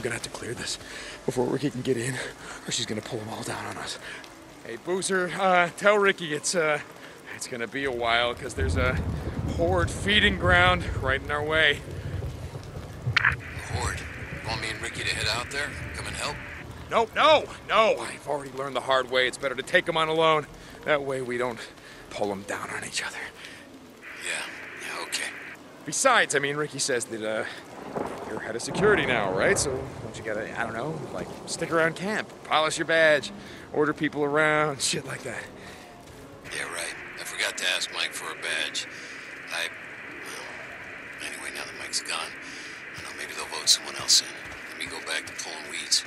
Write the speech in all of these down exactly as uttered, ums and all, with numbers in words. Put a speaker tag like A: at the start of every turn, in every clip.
A: gonna have to clear this before Ricky can get in, or she's gonna pull them all down on us. Hey, Boozer, uh, tell Ricky it's, uh, it's gonna be a while, because there's a horde feeding ground right in our way.
B: Horde? Want me and Ricky to head out there? Come and help?
A: No, no, no! I've already learned the hard way. It's better to take them on alone. That way we don't pull them down on each other.
B: Yeah, yeah, okay.
A: Besides, I mean, Ricky says that, uh, you're head of security now, right? So, don't you gotta, I don't know, like, stick around camp, polish your badge, order people around, shit like that.
B: Yeah, right. I forgot to ask Mike for a badge. I... Well, anyway, now that Mike's gone, I don't know, maybe they'll vote someone else in. Let me go back to pulling weeds.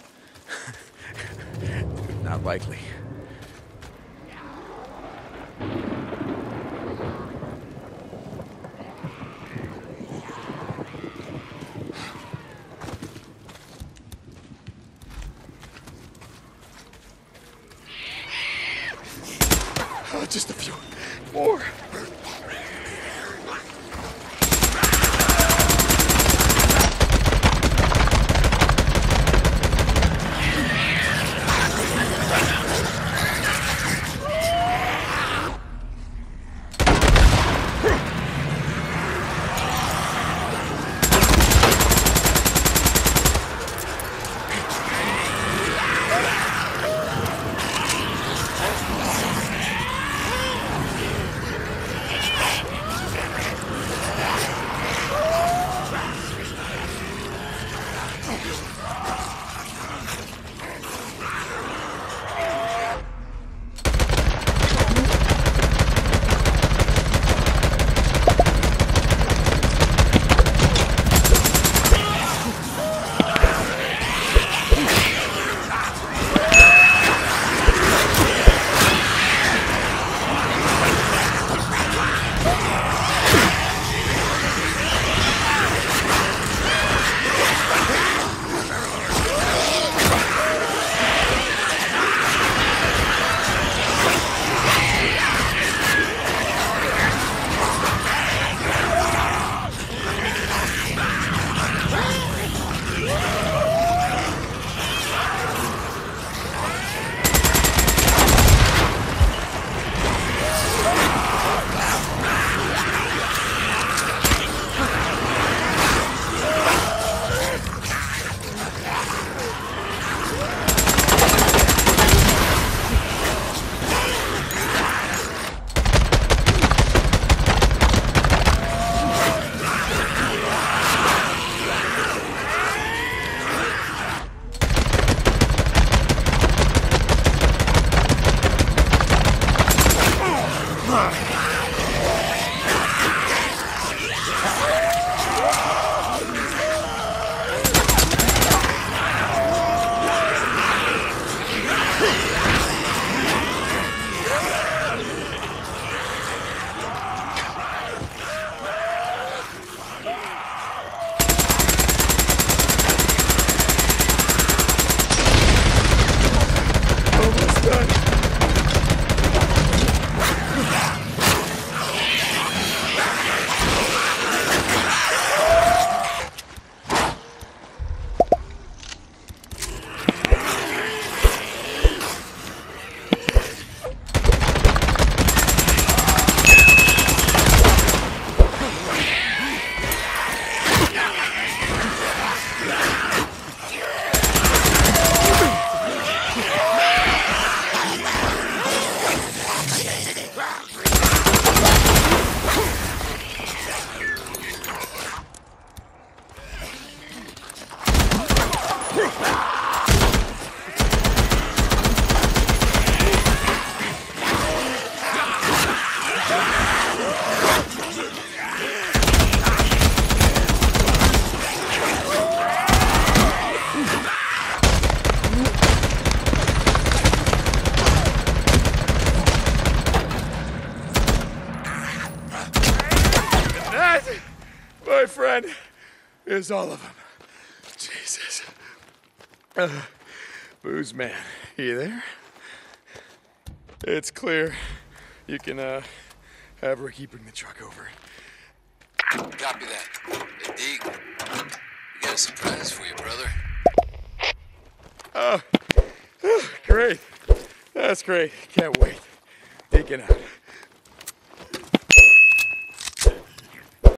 A: Not likely. Oh, just a few more. My friend is all of them. Jesus. Uh, Booze man, you there? It's clear. You can, uh, have Ricky bring the truck over.
B: Copy that. Hey, Deke, you got got a surprise for you, brother.
A: Oh, oh, great. That's great. Can't wait. Deacon out.